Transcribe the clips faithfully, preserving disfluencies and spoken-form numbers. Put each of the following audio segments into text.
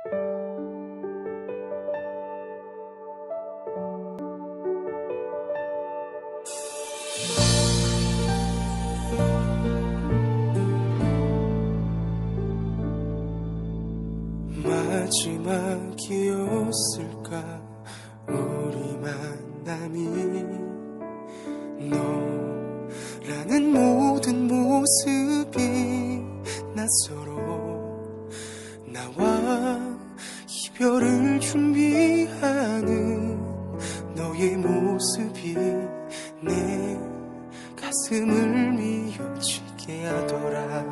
마지막이었을까 우리 만남이 너라는 모든 모습이 낯설어 나와 이별을 준비하는 너의 모습이 내 가슴을 미어지게 하더라.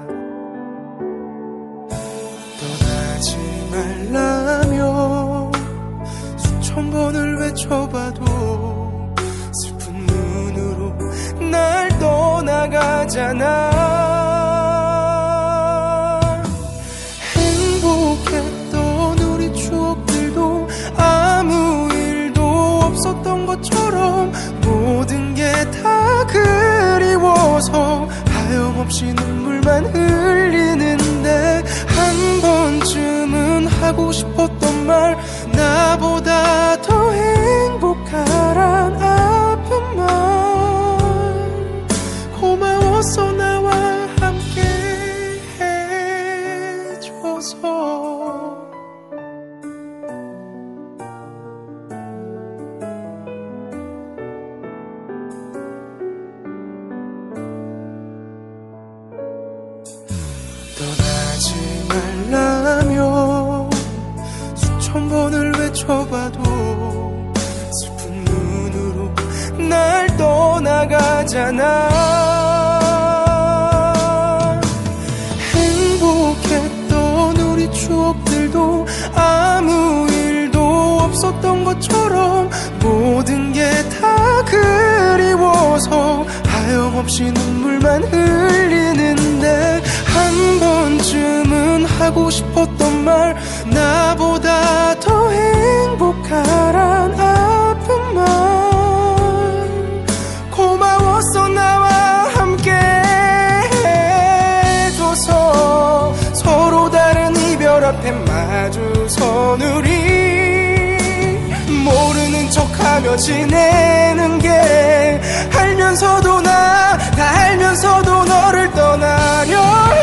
떠나지 말라며 수천 번을 외쳐봐도 슬픈 눈으로 날 떠나가잖아. 행복했던 우리 추억들도 아무 일도 없었던 것처럼 모든 게 다 그리워서 하염없이 눈물만 흘리는데 한 번쯤은 하고 싶었던 말, 나보다 더 행복하란 아픈 말. 고마웠어 나와 함께 해줘서. 떠나지 말라며 수천 번을 외쳐봐도 슬픈 눈으로 날 떠나가잖아. 행복했던 우리 추억들도 아무 일도 없었던 것처럼 모든 게 다 그리워서 하염없이 눈물만 흘리는데 한 번쯤은 하고 싶었던 말, 나보다 더 행복하란 아픈 말. 고마웠어 나와 함께 해줘서. 서로 다른 이별 앞에 마주선 우리 모르는 척하며 지내는 게 알면서도 나 다 알면서도 너를 떠나려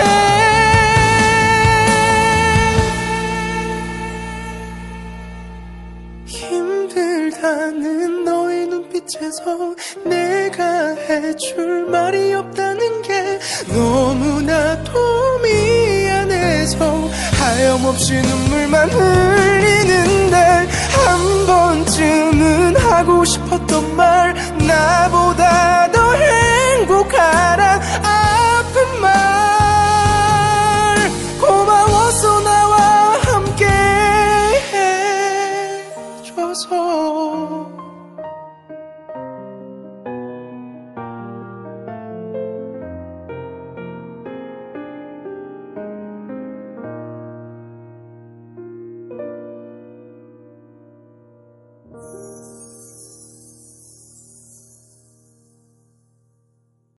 해. 힘들다는 너의 눈빛에서 내가 해줄 말이 없다는 게 너무나도 미안해서 하염없이 눈물만 흘리는데 한 번쯤은 하고 싶었던 말, 나보다 더 행복하란 아픈 말. 고마웠어 나와 함께 해줘서.